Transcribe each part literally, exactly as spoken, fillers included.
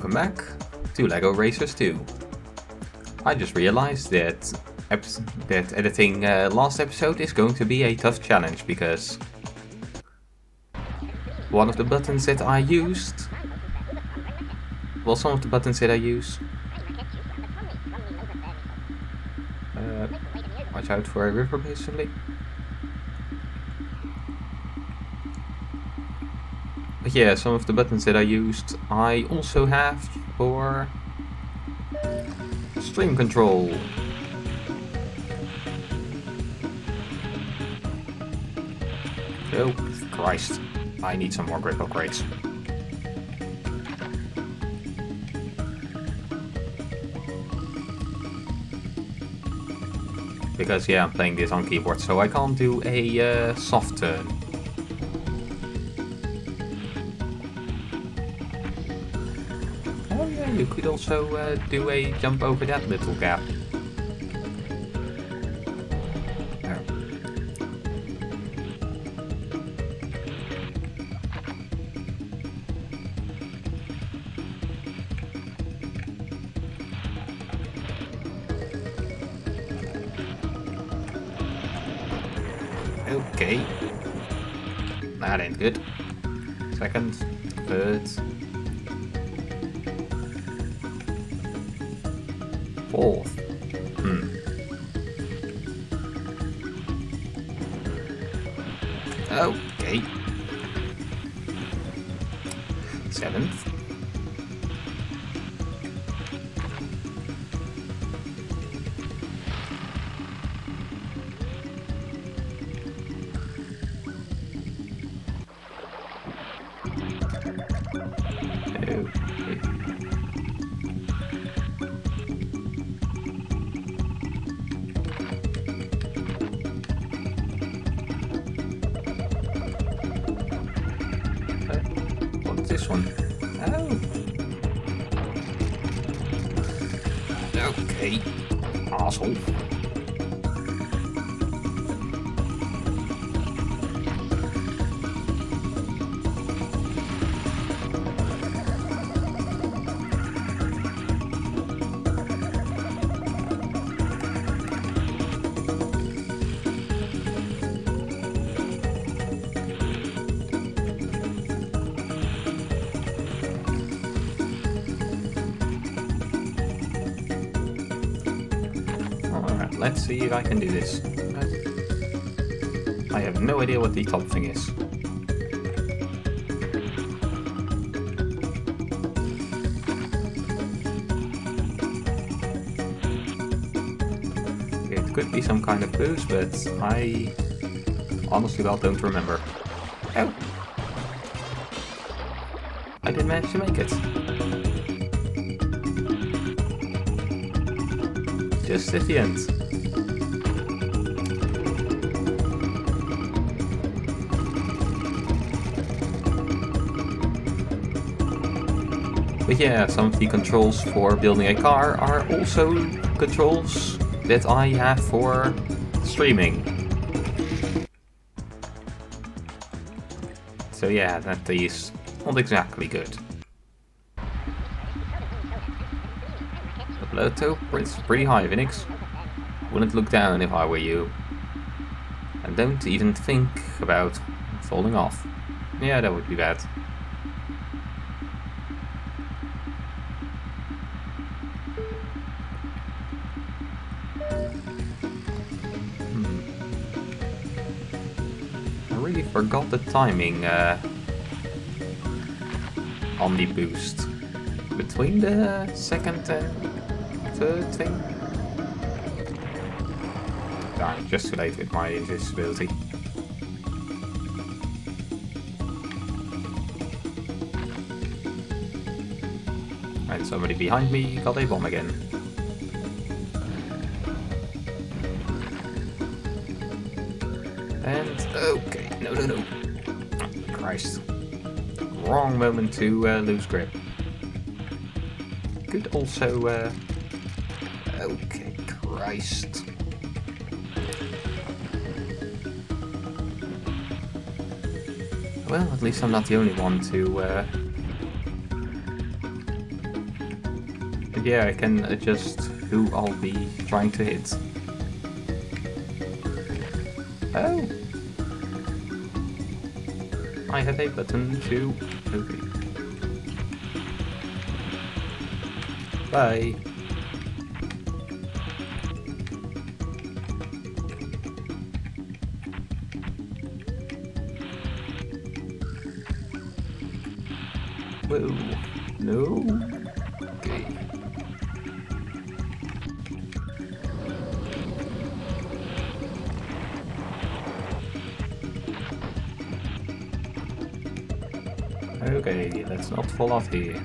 welcome back to LEGO Racers two. I just realized that that editing uh, last episode is going to be a tough challenge because one of the buttons that I used, well, some of the buttons that I use, uh, watch out for a river basically. But yeah, some of the buttons that I used, I also have for stream control. Oh, Christ. I need some more grip upgrades. Because yeah, I'm playing this on keyboard, so I can't do a uh, soft turn. Oh yeah, you could also uh, do a jump over that little gap. Okay, that ain't good. Second, third, fourth. Hmm. Okay. Seventh. This one. Oh. Okay. Asshole. Let's see if I can do this. I have no idea what the top thing is. It could be some kind of boost, but I honestly well don't remember. Oh! I did manage to make it. Just at the end. But yeah, some of the controls for building a car are also controls that I have for streaming. So yeah, that is not exactly good. The plateau is pretty high, Vinix. Wouldn't look down if I were you. And don't even think about falling off. Yeah, that would be bad. I really forgot the timing uh, on the boost between the second and third thing. Ah, just too late with my invisibility. And somebody behind me got a bomb again. And okay, no, no, no. Oh, Christ. Wrong moment to uh, lose grip. Could also, uh... okay, Christ. Well, at least I'm not the only one to, uh... yeah, I can adjust who I'll be trying to hit. Oh! I have a button to... Okay. Bye! Whoa! No! Okay. Okay, let's not fall off here.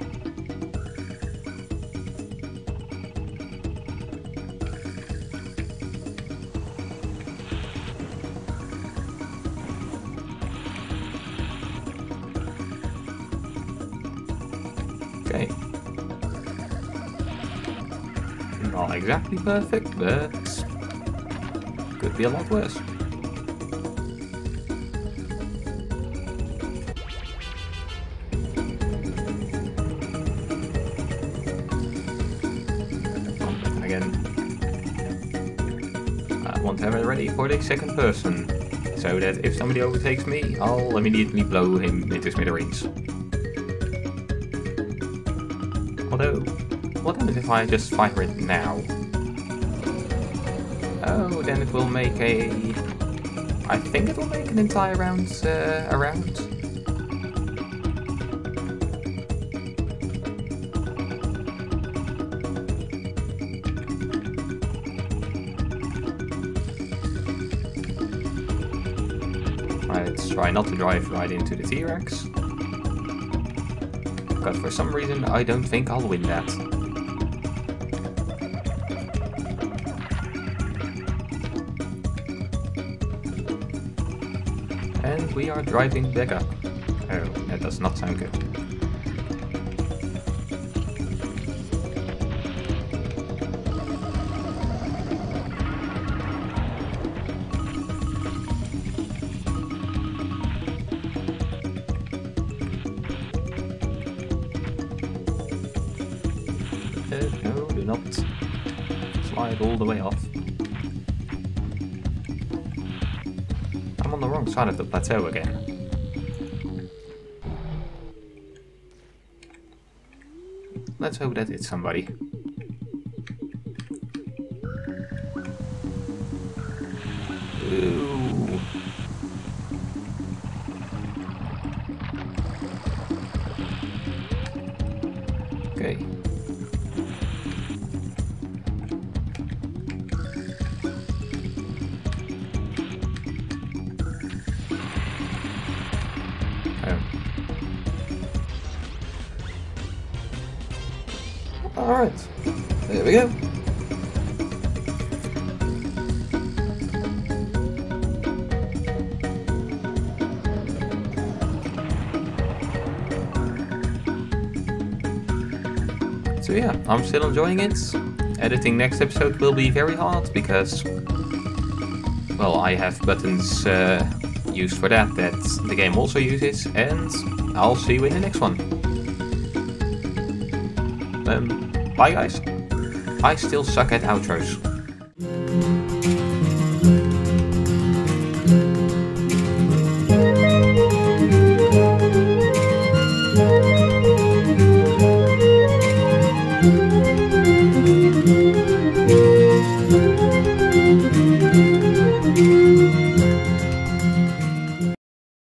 Okay. Not exactly perfect, but could be a lot worse. I want to have it ready for the second person, so that if somebody overtakes me, I'll immediately blow him into smithereens. Although, what happens if I just fire it now? Oh, then it will make a... I think it will make an entire round uh, around. Let's try not to drive right into the T-Rex. But for some reason I don't think I'll win that. And we are driving back up. Oh, that does not sound good. No, do not slide all the way off. I'm on the wrong side of the plateau again. Let's hope that it's somebody. Ooh. Okay. Alright, there we go. So yeah, I'm still enjoying it. Editing next episode will be very hard because, well, I have buttons uh, used for that that the game also uses, and I'll see you in the next one. Um, bye guys. I still suck at outros.